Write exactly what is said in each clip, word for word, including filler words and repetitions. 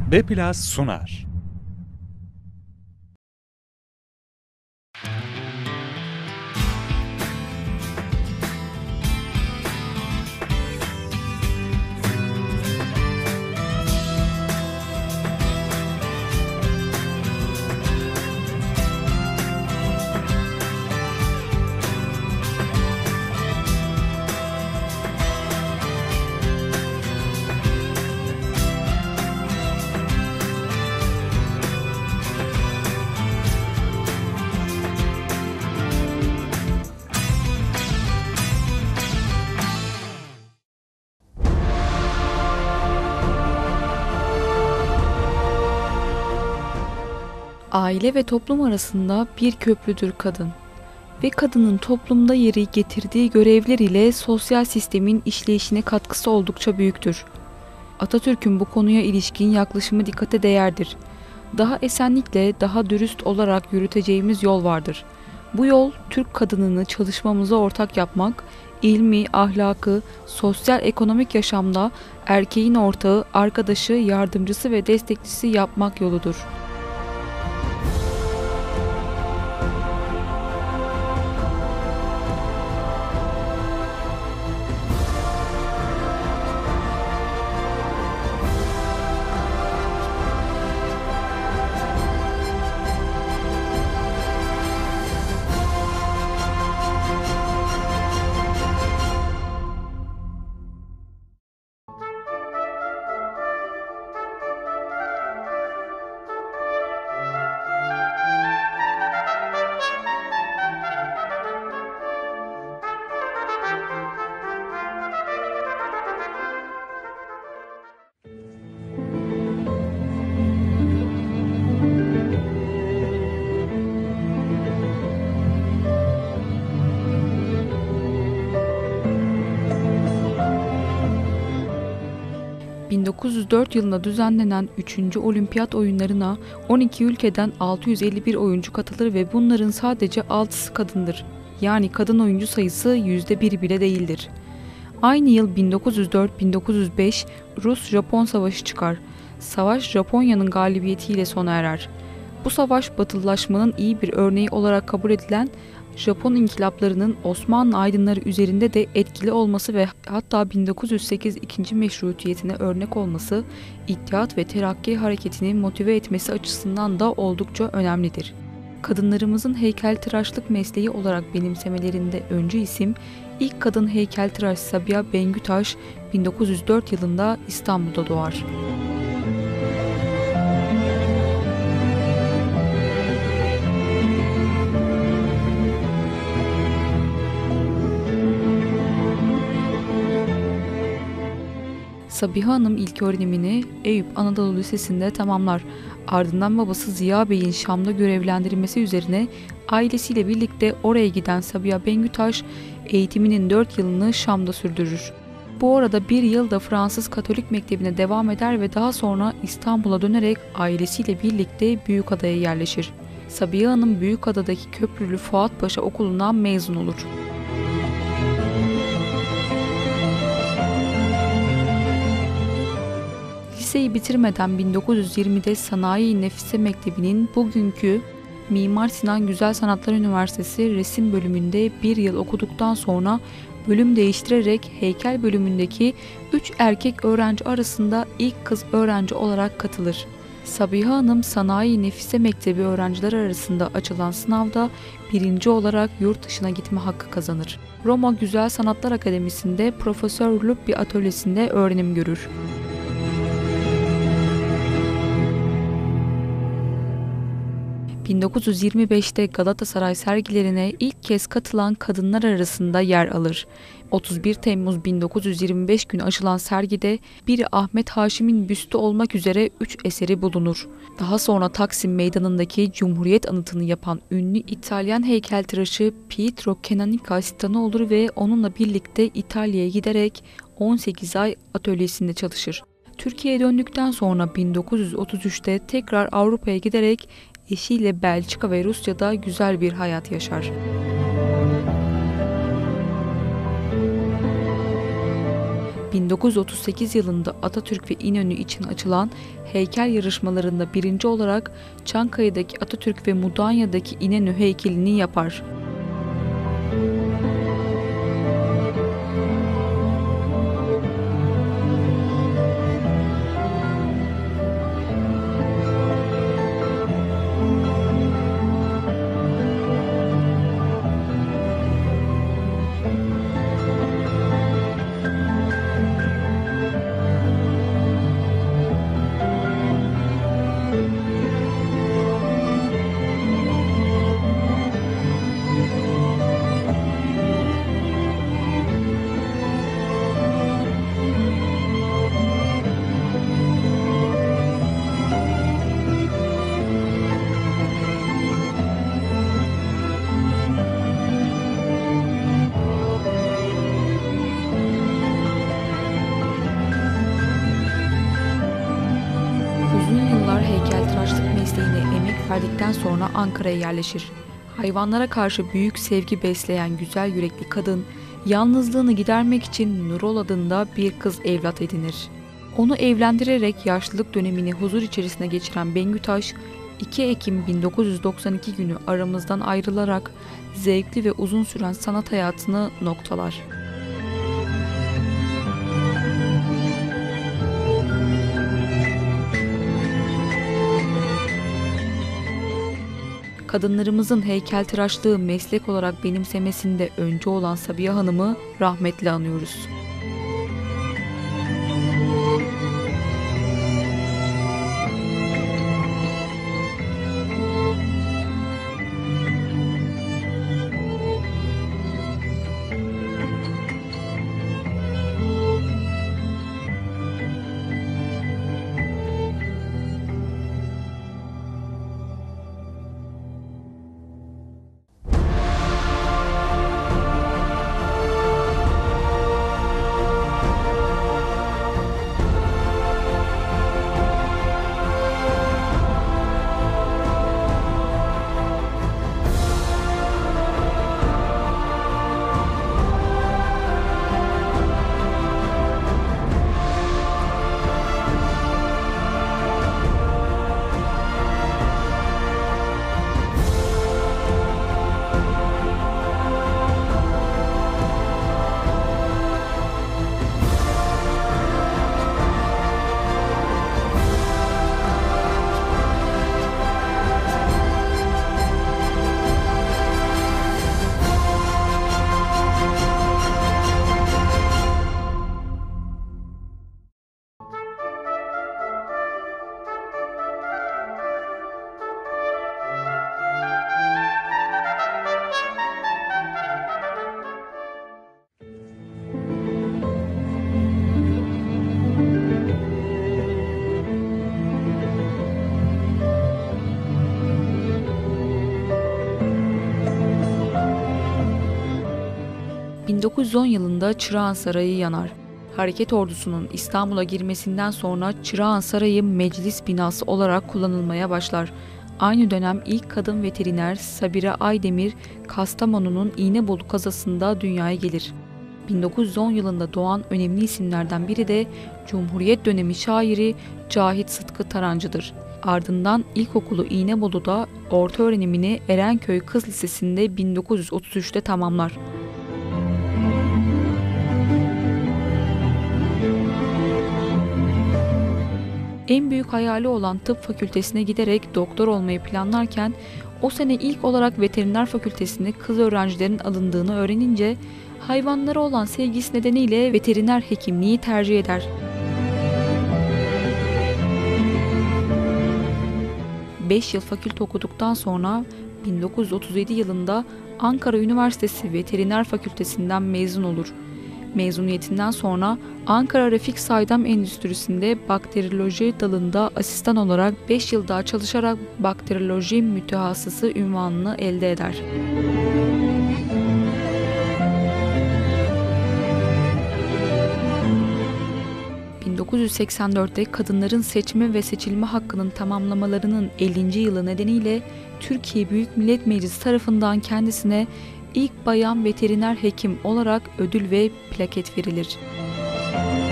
Beplas sunar. Aile ve toplum arasında bir köprüdür kadın ve kadının toplumda yeri getirdiği görevler ile sosyal sistemin işleyişine katkısı oldukça büyüktür. Atatürk'ün bu konuya ilişkin yaklaşımı dikkate değerdir. Daha esenlikle, daha dürüst olarak yürüteceğimiz yol vardır. Bu yol, Türk kadınını çalışmamıza ortak yapmak, ilmi, ahlakı, sosyal ekonomik yaşamda erkeğin ortağı, arkadaşı, yardımcısı ve destekçisi yapmak yoludur. bin dokuz yüz dört yılında düzenlenen üçüncü Olimpiyat oyunlarına on iki ülkeden altı yüz elli bir oyuncu katılır ve bunların sadece altısı kadındır. Yani kadın oyuncu sayısı yüzde bir bile değildir. Aynı yıl bin dokuz yüz dört bin dokuz yüz beş Rus-Japon Savaşı çıkar. Savaş Japonya'nın galibiyetiyle sona erer. Bu savaş batılılaşmanın iyi bir örneği olarak kabul edilen Japon inkılaplarının Osmanlı aydınları üzerinde de etkili olması ve hatta bin dokuz yüz sekiz ikinci meşrutiyetine örnek olması, İttihat ve Terakki hareketini motive etmesi açısından da oldukça önemlidir. Kadınlarımızın heykeltıraşlık mesleği olarak benimsemelerinde öncü isim, ilk kadın heykeltıraş Sabiha Bengütaş bin dokuz yüz dört yılında İstanbul'da doğar. Sabiha Hanım ilköğrenimini Eyüp Anadolu Lisesi'nde tamamlar. Ardından babası Ziya Bey'in Şam'da görevlendirilmesi üzerine ailesiyle birlikte oraya giden Sabiha Bengütaş eğitiminin dört yılını Şam'da sürdürür. Bu arada bir yıl da Fransız Katolik Mektebi'ne devam eder ve daha sonra İstanbul'a dönerek ailesiyle birlikte Büyükada'ya yerleşir. Sabiha Hanım Büyükada'daki Köprülü Fuat Paşa Okulu'ndan mezun olur. Liseyi bitirmeden bin dokuz yüz yirmide Sanayi Nefise Mektebi'nin bugünkü Mimar Sinan Güzel Sanatlar Üniversitesi resim bölümünde bir yıl okuduktan sonra bölüm değiştirerek heykel bölümündeki üç erkek öğrenci arasında ilk kız öğrenci olarak katılır. Sabiha Hanım Sanayi Nefise Mektebi öğrenciler arasında açılan sınavda birinci olarak yurt dışına gitme hakkı kazanır. Roma Güzel Sanatlar Akademisi'nde Profesör Luppi atölyesinde öğrenim görür. bin dokuz yüz yirmi beşte Galatasaray sergilerine ilk kez katılan kadınlar arasında yer alır. otuz bir Temmuz bin dokuz yüz yirmi beş günü açılan sergide biri Ahmet Haşim'in büstü olmak üzere üç eseri bulunur. Daha sonra Taksim Meydanı'ndaki Cumhuriyet anıtını yapan ünlü İtalyan heykeltıraşı Pietro Canica asistanı olur ve onunla birlikte İtalya'ya giderek on sekiz ay atölyesinde çalışır. Türkiye'ye döndükten sonra bin dokuz yüz otuz üçte tekrar Avrupa'ya giderek eşiyle Belçika ve Rusya'da güzel bir hayat yaşar. bin dokuz yüz otuz sekiz yılında Atatürk ve İnönü için açılan heykel yarışmalarında birinci olarak Çankaya'daki Atatürk ve Mudanya'daki İnönü heykelini yapar. Heykeltıraşlık mesleğine emek verdikten sonra Ankara'ya yerleşir. Hayvanlara karşı büyük sevgi besleyen güzel yürekli kadın, yalnızlığını gidermek için Nurol adında bir kız evlat edinir. Onu evlendirerek yaşlılık dönemini huzur içerisinde geçiren Bengü Taş, iki Ekim bin dokuz yüz doksan iki günü aramızdan ayrılarak zevkli ve uzun süren sanat hayatını noktalar. Kadınlarımızın heykeltıraşlığı meslek olarak benimsemesinde öncü olan Sabiha Hanım'ı rahmetle anıyoruz. bin dokuz yüz on yılında Çırağan Sarayı yanar. Hareket ordusunun İstanbul'a girmesinden sonra Çırağan Sarayı meclis binası olarak kullanılmaya başlar. Aynı dönem ilk kadın veteriner Sabire Aydemir, Kastamonu'nun İğnebolu kazasında dünyaya gelir. bin dokuz yüz on yılında doğan önemli isimlerden biri de Cumhuriyet dönemi şairi Cahit Sıtkı Tarancı'dır. Ardından ilkokulu İğnebolu'da, orta öğrenimini Erenköy Kız Lisesi'nde bin dokuz yüz otuz üçte tamamlar. En büyük hayali olan tıp fakültesine giderek doktor olmayı planlarken o sene ilk olarak veteriner fakültesine kız öğrencilerin alındığını öğrenince hayvanlara olan sevgisi nedeniyle veteriner hekimliği tercih eder. beş yıl fakülte okuduktan sonra bin dokuz yüz otuz yedi yılında Ankara Üniversitesi Veteriner Fakültesinden mezun olur. Mezuniyetinden sonra Ankara Refik Saydam Endüstrisi'nde bakteriyoloji dalında asistan olarak beş yıl daha çalışarak bakteriyoloji mütehassısı unvanını elde eder. bin dokuz yüz seksen dörtte kadınların seçme ve seçilme hakkının tamamlamalarının ellinci yılı nedeniyle Türkiye Büyük Millet Meclisi tarafından kendisine ilk bayan veteriner hekim olarak ödül ve plaket verilir.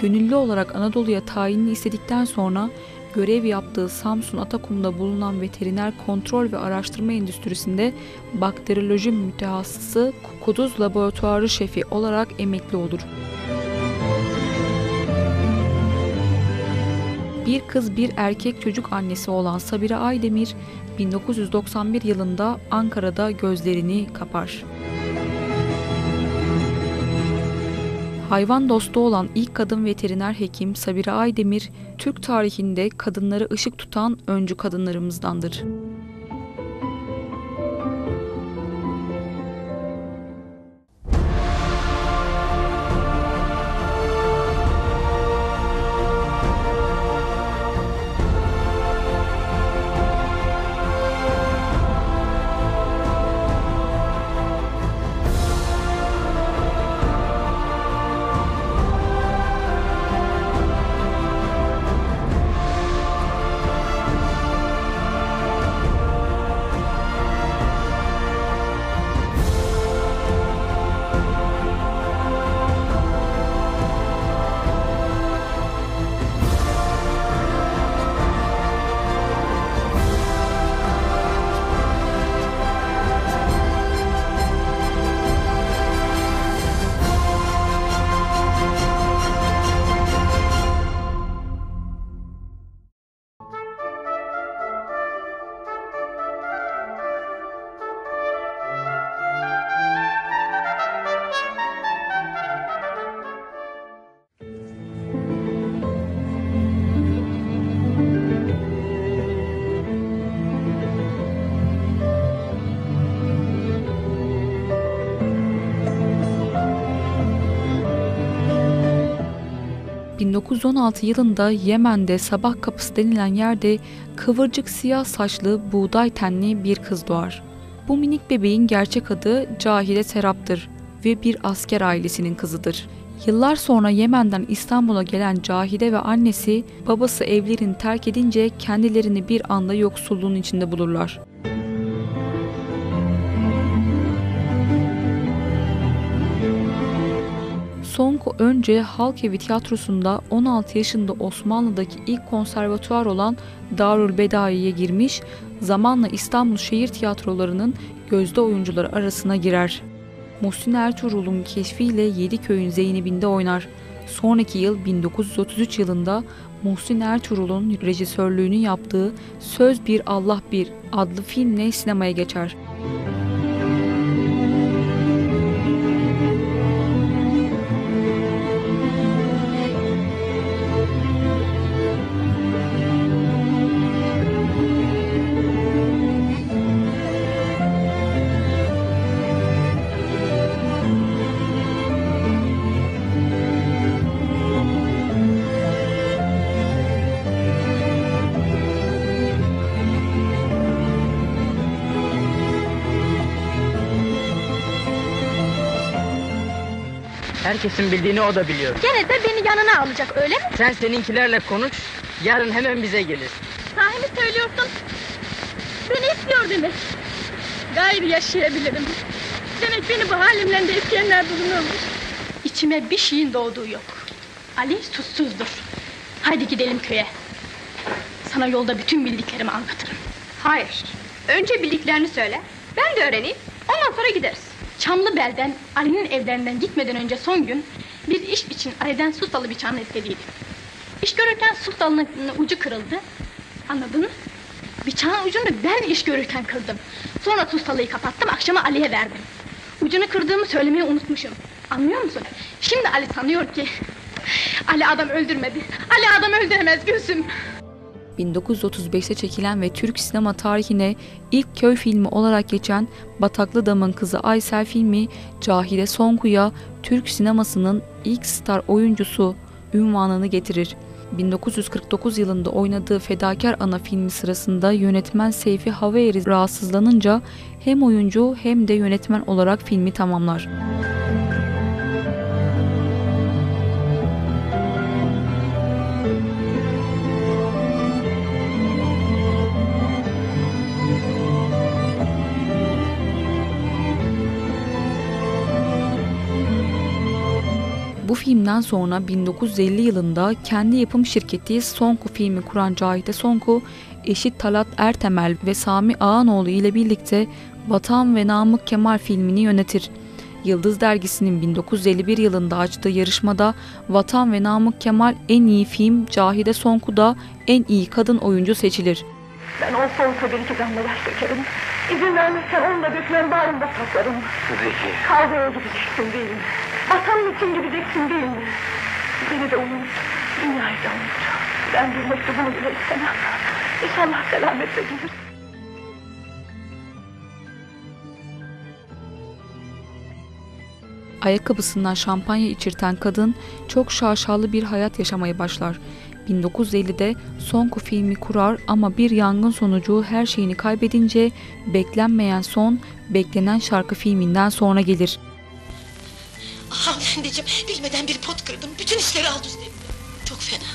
Gönüllü olarak Anadolu'ya tayinini istedikten sonra görev yaptığı Samsun Atakum'da bulunan veteriner kontrol ve araştırma endüstrisinde bakteriyoloji mütehassısı Kuduz Laboratuvarı Şefi olarak emekli olur. Bir kız bir erkek çocuk annesi olan Sabire Aydemir, bin dokuz yüz doksan bir yılında Ankara'da gözlerini kapar. Hayvan dostu olan ilk kadın veteriner hekim Sabire Aydemir, Türk tarihinde kadınları ışık tutan öncü kadınlarımızdandır. bin dokuz yüz on altı yılında Yemen'de Sabah Kapısı denilen yerde kıvırcık siyah saçlı buğday tenli bir kız doğar. Bu minik bebeğin gerçek adı Cahide Serap'tır ve bir asker ailesinin kızıdır. Yıllar sonra Yemen'den İstanbul'a gelen Cahide ve annesi babası evlerini terk edince kendilerini bir anda yoksulluğun içinde bulurlar. Sonko önce Halkevi Tiyatrosu'nda on altı yaşında Osmanlı'daki ilk konservatuvar olan Darülbedai'ye girmiş, zamanla İstanbul şehir tiyatrolarının gözde oyuncuları arasına girer. Muhsin Ertuğrul'un keşfiyle Yediköy'ün Zeynep'inde oynar. Sonraki yıl bin dokuz yüz otuz üç yılında Muhsin Ertuğrul'un rejisörlüğünü yaptığı Söz Bir Allah Bir adlı filmle sinemaya geçer. Herkesin bildiğini o da biliyor. Gene de beni yanına alacak, öyle mi? Sen seninkilerle konuş, yarın hemen bize gelir. Sahi mi söylüyorsun? Beni istiyor demek. Gayrı yaşayabilirim. Demek beni bu halimle de isteyenler bulunurmuş. İçime bir şeyin doğduğu yok. Ali suçsuzdur. Haydi gidelim köye. Sana yolda bütün bildiklerimi anlatırım. Hayır, önce bildiklerini söyle, ben de öğreneyim, ondan sonra gideriz. Çamlıbel'den Ali'nin evlerinden gitmeden önce son gün bir iş için Ali'den su dalı bıçağını istediydim. İş görürken su dalının ucu kırıldı. Anladın mı? Bıçağın ucunu ben iş görürken kırdım. Sonra su dalıyı kapattım, akşama Ali'ye verdim. Ucunu kırdığımı söylemeyi unutmuşum. Anlıyor musun? Şimdi Ali sanıyor ki Ali adam öldürmedi. Ali adam öldüremez Gülsüm. bin dokuz yüz otuz beşte çekilen ve Türk sinema tarihine ilk köy filmi olarak geçen Bataklı Damın Kızı Aysel filmi, Cahide Sonku'ya Türk sinemasının ilk star oyuncusu unvanını getirir. bin dokuz yüz kırk dokuz yılında oynadığı Fedakar Ana filmi sırasında yönetmen Seyfi Haveri rahatsızlanınca hem oyuncu hem de yönetmen olarak filmi tamamlar. Bu filmden sonra bin dokuz yüz elli yılında kendi yapım şirketi Sonku filmi kuran Cahide Sonku, eşi Talat Ertemel ve Sami Ağanoğlu ile birlikte Vatan ve Namık Kemal filmini yönetir. Yıldız Dergisi'nin bin dokuz yüz elli bir yılında açtığı yarışmada Vatan ve Namık Kemal en iyi film, Cahide Sonku da en iyi kadın oyuncu seçilir. Ben olsa olsa bir iki damla yaş dökerim. İzin vermezsen onunla dökülen bağrımda saklarım. Zeki. Kavgaya gideceksin değil mi? Vatanın için gideceksin değil mi? Beni de unut. Dünyayı da unut. Ben bir mektubunu bile istemem. İnşallah selametle gelir. Ayakkabısından şampanya içirten kadın çok şaşalı bir hayat yaşamaya başlar. bin dokuz yüz ellide Sonku filmi kurar ama bir yangın sonucu her şeyini kaybedince beklenmeyen son, beklenen şarkı filminden sonra gelir. Hanımefendiciğim, bilmeden bir pot kırdım. Bütün işleri alt üst ettim. Çok fena.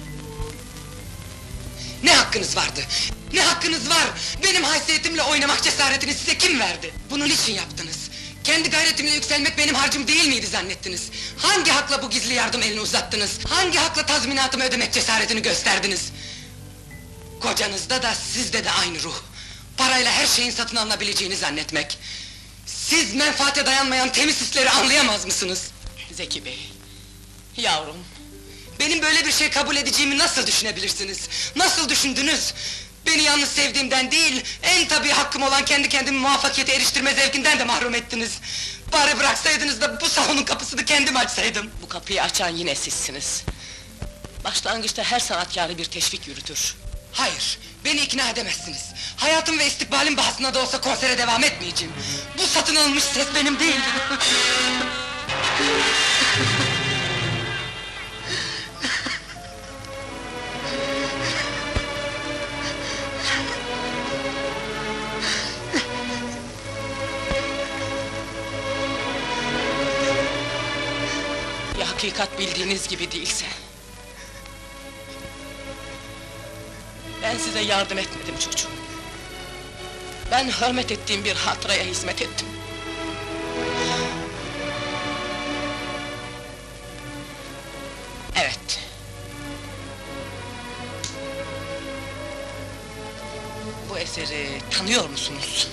Ne hakkınız vardı? Ne hakkınız var? Benim haysiyetimle oynamak cesaretini size kim verdi? Bunu niçin yaptınız? Kendi gayretimle yükselmek benim harcım değil miydi zannettiniz? Hangi hakla bu gizli yardım elini uzattınız? Hangi hakla tazminatımı ödemek cesaretini gösterdiniz? Kocanızda da sizde de aynı ruh. Parayla her şeyin satın alınabileceğini zannetmek. Siz menfaate dayanmayan temiz hisleri anlayamaz mısınız? Zeki Bey, yavrum. Benim böyle bir şey kabul edeceğimi nasıl düşünebilirsiniz? Nasıl düşündünüz? Beni yalnız sevdiğimden değil, en tabii hakkım olan kendi kendimi muvaffakiyete eriştirme zevkinden de mahrum ettiniz. Bari bıraksaydınız da bu salonun kapısını kendim açsaydım. Bu kapıyı açan yine sizsiniz. Başlangıçta her sanatkarı bir teşvik yürütür. Hayır, beni ikna edemezsiniz. Hayatım ve istikbalim bahsına da olsa konsere devam etmeyeceğim. Bu satın alınmış ses benim değil. Ya hakikat bildiğiniz gibi değilse? Ben size yardım etmedim çocuğum. Ben hürmet ettiğim bir hatıraya hizmet ettim. Evet. Bu eseri tanıyor musunuz?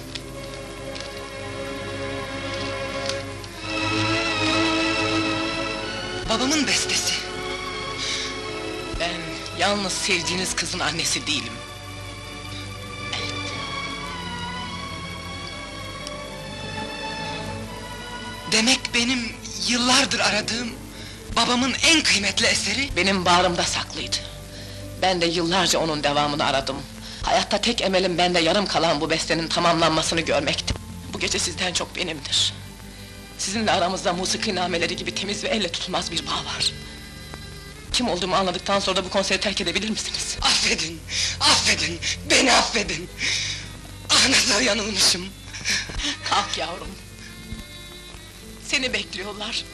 Babamın bestesi. Ben yalnız sevdiğiniz kızın annesi değilim. Evet. Demek benim yıllardır aradığım babamın en kıymetli eseri. Benim bağrımda saklıydı. Ben de yıllarca onun devamını aradım. Hayatta tek emelim bende yarım kalan bu bestenin tamamlanmasını görmekti. Bu gece sizden çok benimdir. Sizinle aramızda musiki nameleri gibi temiz ve elle tutulmaz bir bağ var. Kim olduğumu anladıktan sonra da bu konseri terk edebilir misiniz? Affedin, affedin, beni affedin. Ah nasıl yanılmışım. Kalk yavrum. Seni bekliyorlar.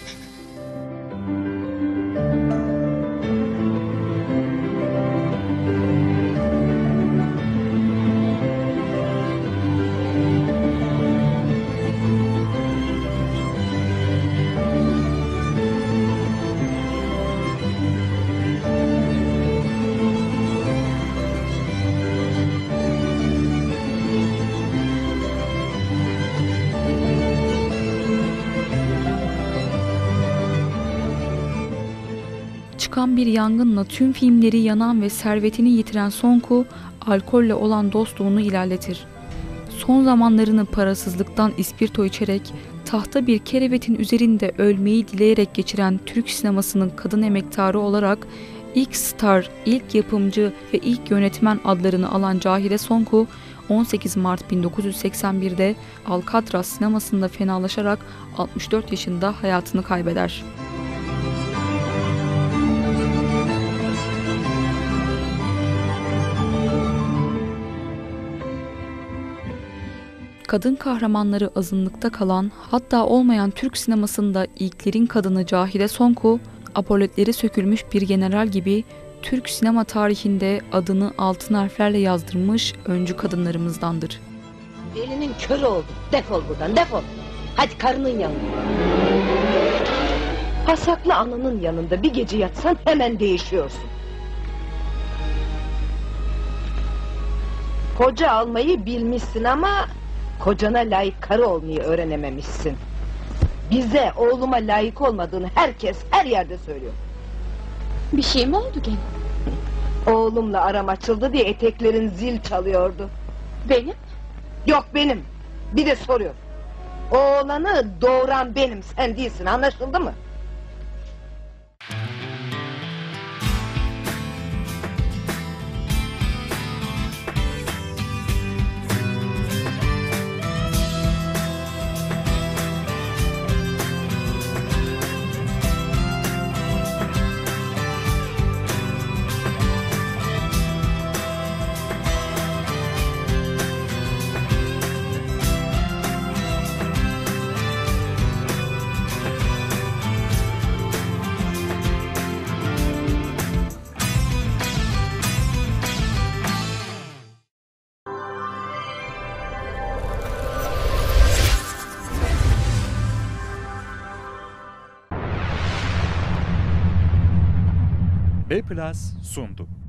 Çıkan bir yangınla tüm filmleri yanan ve servetini yitiren Sonku, alkolle olan dostluğunu ilerletir. Son zamanlarını parasızlıktan ispirto içerek, tahta bir kerevetin üzerinde ölmeyi dileyerek geçiren Türk sinemasının kadın emektarı olarak ilk star, ilk yapımcı ve ilk yönetmen adlarını alan Cahide Sonku, on sekiz Mart bin dokuz yüz seksen bir'de Alcatraz sinemasında fenalaşarak altmış dört yaşında hayatını kaybeder. Kadın kahramanları azınlıkta kalan, hatta olmayan Türk sinemasında ilklerin kadını Cahide Sonku, apoletleri sökülmüş bir general gibi Türk sinema tarihinde adını altın harflerle yazdırmış öncü kadınlarımızdandır. Elinin körü oldu. Defol buradan, defol. Hadi karının yanına. Pasaklı ananın yanında bir gece yatsan hemen değişiyorsun. Koca almayı bilmişsin ama kocana layık karı olmayı öğrenememişsin. Bize oğluma layık olmadığını herkes her yerde söylüyor. Bir şey mi oldu gene? Oğlumla aram açıldı diye eteklerin zil çalıyordu. Benim? Yok benim. Bir de soruyor. Oğlanı doğuran benim, sen değilsin, anlaşıldı mı? B Plus sundu.